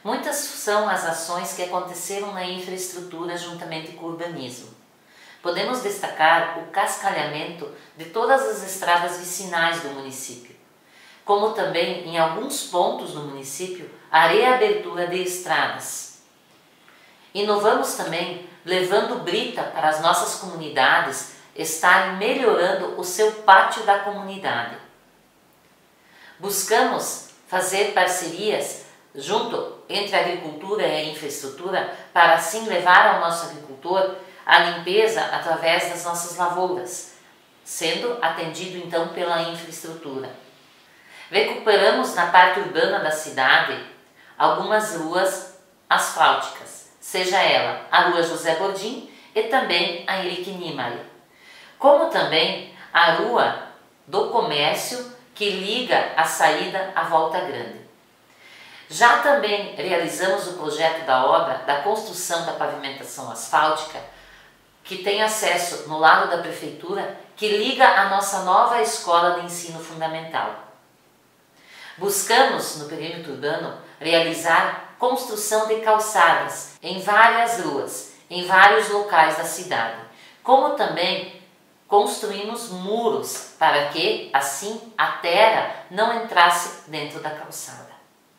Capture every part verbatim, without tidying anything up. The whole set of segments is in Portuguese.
Muitas são as ações que aconteceram na infraestrutura juntamente com o urbanismo. Podemos destacar o cascalhamento de todas as estradas vicinais do município, como também, em alguns pontos do município, a reabertura de estradas. Inovamos também levando brita para as nossas comunidades estarem melhorando o seu pátio da comunidade. Buscamos fazer parcerias junto entre a agricultura e a infraestrutura para assim levar ao nosso agricultor a limpeza através das nossas lavouras, sendo atendido então pela infraestrutura. Recuperamos na parte urbana da cidade algumas ruas asfálticas, seja ela a Rua José Bordim e também a Henrique Nimari, como também a Rua do Comércio que liga a saída à Volta Grande. Já também realizamos o projeto da obra da construção da pavimentação asfáltica, que tem acesso no lado da prefeitura, que liga a nossa nova escola de ensino fundamental. Buscamos, no perímetro urbano, realizar construção de calçadas em várias ruas, em vários locais da cidade, como também construímos muros para que, assim, a terra não entrasse dentro da calçada.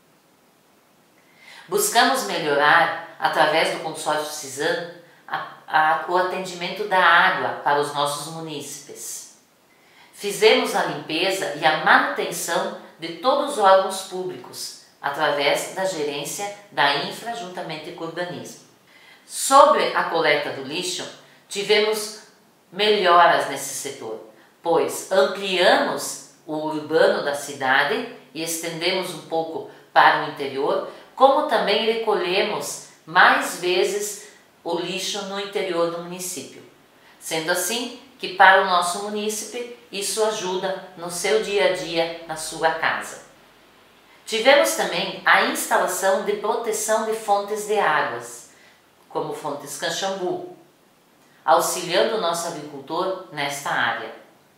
Buscamos melhorar, através do consórcio Cisan, a, a, o atendimento da água para os nossos munícipes. Fizemos a limpeza e a manutenção de todos os órgãos públicos, através da gerência da infra juntamente com o urbanismo. Sobre a coleta do lixo, tivemos melhoras nesse setor, pois ampliamos o urbano da cidade e estendemos um pouco para o interior, como também recolhemos mais vezes o lixo no interior do município. Sendo assim que para o nosso munícipe isso ajuda no seu dia a dia, na sua casa. Tivemos também a instalação de proteção de fontes de águas, como fontes Caxambu, auxiliando o nosso agricultor nesta área.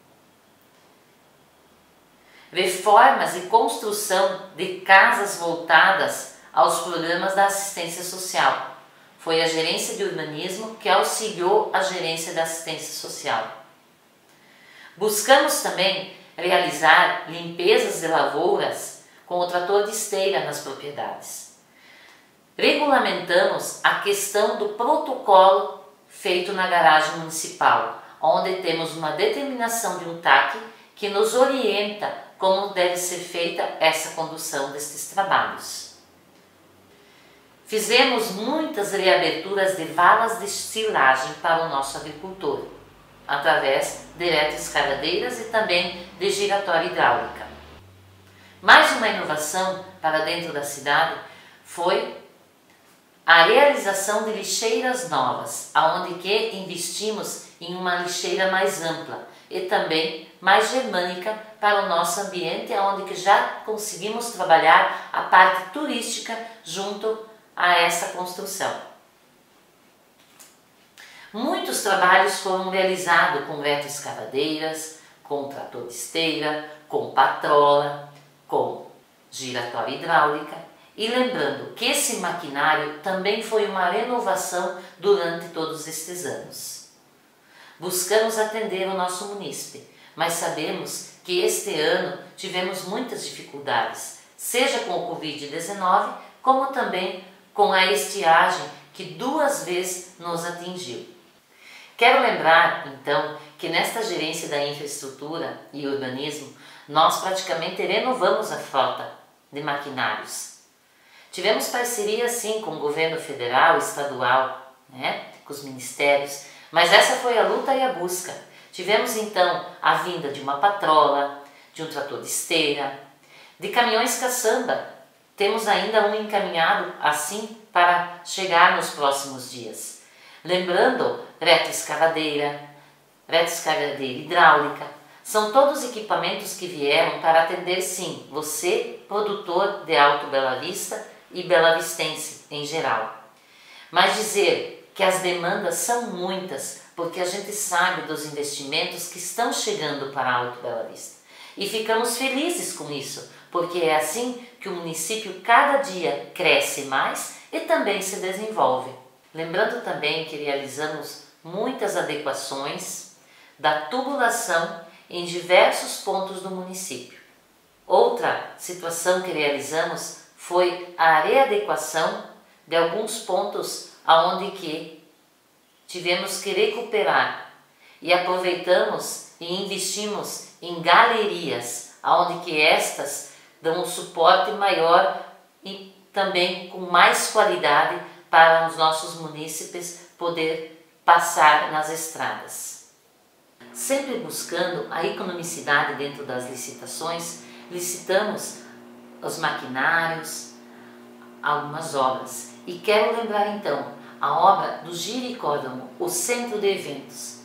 Reformas e construção de casas voltadas aos programas da assistência social. Foi a gerência de urbanismo que auxiliou a gerência da assistência social. Buscamos também realizar limpezas de lavouras com o trator de esteira nas propriedades. Regulamentamos a questão do protocolo feito na garagem municipal, onde temos uma determinação de um T A C que nos orienta como deve ser feita essa condução destes trabalhos. Fizemos muitas reaberturas de valas de silagem para o nosso agricultor, através de eletroescavadeiras e também de giratória hidráulica. Mais uma inovação para dentro da cidade foi a realização de lixeiras novas, aonde que investimos em uma lixeira mais ampla e também mais germânica para o nosso ambiente, onde que já conseguimos trabalhar a parte turística junto a essa construção. Muitos trabalhos foram realizados com retroescavadeiras, com trator de esteira, com patrola, com giratória hidráulica. E lembrando que esse maquinário também foi uma renovação durante todos estes anos. Buscamos atender o nosso munícipe, mas sabemos que este ano tivemos muitas dificuldades, seja com o Covid dezenove, como também com a estiagem que duas vezes nos atingiu. Quero lembrar, então, que nesta gerência da infraestrutura e urbanismo, nós praticamente renovamos a frota de maquinários. Tivemos parceria sim com o governo federal, estadual, né, com os ministérios, mas essa foi a luta e a busca. Tivemos então a vinda de uma patrola, de um trator de esteira, de caminhões caçamba. Temos ainda um encaminhado assim para chegar nos próximos dias. Lembrando, retroescavadeira, retroescavadeira hidráulica, são todos equipamentos que vieram para atender sim, você, produtor de Alto Bela Vista e belavistense em geral. Mas dizer que as demandas são muitas, porque a gente sabe dos investimentos que estão chegando para Alto Bela Vista. E ficamos felizes com isso, porque é assim que o município cada dia cresce mais e também se desenvolve. Lembrando também que realizamos muitas adequações da tubulação em diversos pontos do município. Outra situação que realizamos foi a readequação de alguns pontos aonde que tivemos que recuperar e aproveitamos e investimos em galerias, aonde que estas dão um suporte maior e também com mais qualidade para os nossos munícipes poder passar nas estradas. Sempre buscando a economicidade dentro das licitações, licitamos os maquinários, algumas obras. E quero lembrar então a obra do Giricódromo, o Centro de Eventos.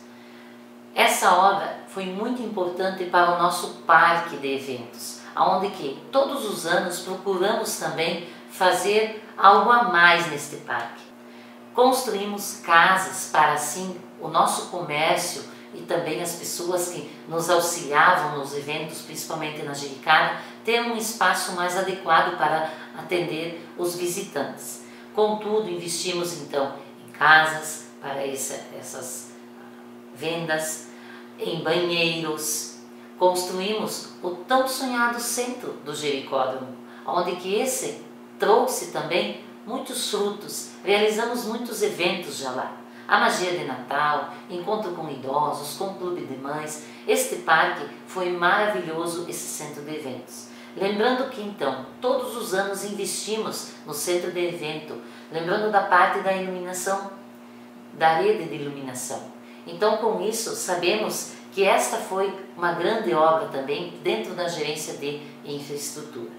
Essa obra foi muito importante para o nosso parque de eventos, onde que todos os anos procuramos também fazer algo a mais neste parque. Construímos casas para assim o nosso comércio e também as pessoas que nos auxiliavam nos eventos, principalmente na Giricada, ter um espaço mais adequado para atender os visitantes. Contudo, investimos então em casas para essa, essas vendas, em banheiros, construímos o tão sonhado centro do Giricódromo, onde que esse trouxe também muitos frutos, realizamos muitos eventos já lá. A magia de Natal, encontro com idosos, com clube de mães. Este parque foi maravilhoso, esse centro de eventos. Lembrando que então, todos os anos investimos no centro de evento, lembrando da parte da iluminação, da rede de iluminação. Então com isso sabemos que esta foi uma grande obra também dentro da gerência de infraestrutura.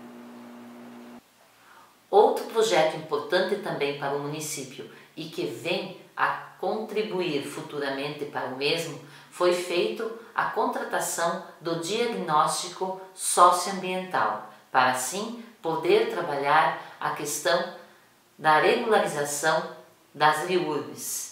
Outro projeto importante também para o município e que vem a contribuir futuramente para o mesmo, foi feito a contratação do diagnóstico socioambiental, para assim poder trabalhar a questão da regularização das REURBs.